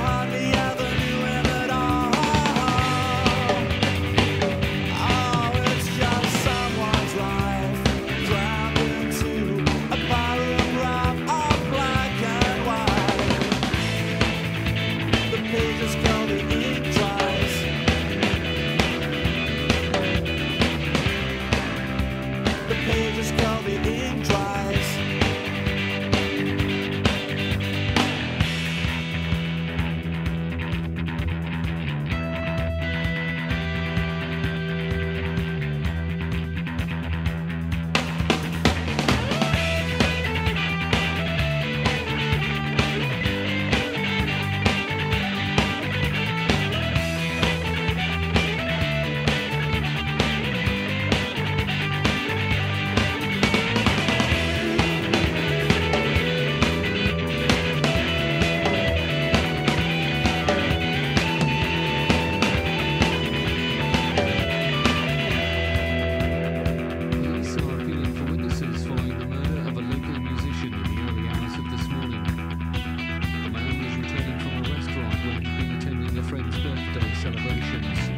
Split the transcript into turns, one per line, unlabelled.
hardly ever knew him at all. Oh, it's just someone's life drowned into a paragraph of black and white. The pages go, the ink dries. The pages go, the ink dries.
Police are appealing for witnesses following the murder of a local musician in the early hours of this morning. The man was returning from a restaurant where he'd been attending a friend's birthday celebrations.